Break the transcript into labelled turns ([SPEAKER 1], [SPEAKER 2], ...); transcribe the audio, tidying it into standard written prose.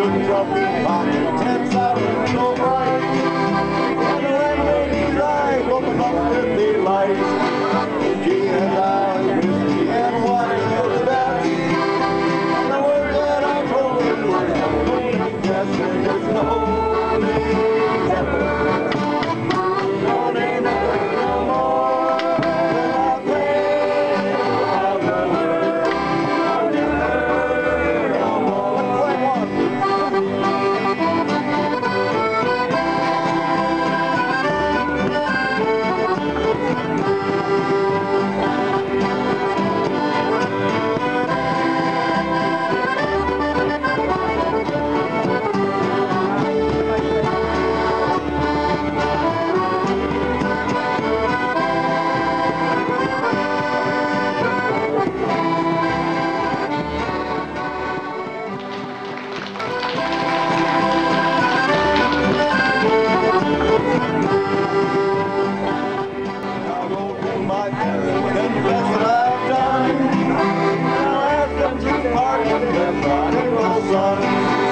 [SPEAKER 1] trumping pocket, 10 sirens so bright. And the landlady's eyes open up with the lights. She and I, whiskey and wine for the dance. And the words that I told her were no yes, and there's no name never. No name never no more. Than I pray I'll never, I'll never no more. I'll go to my parents, confess that I've done. I'll ask them to pardon their prodigal son.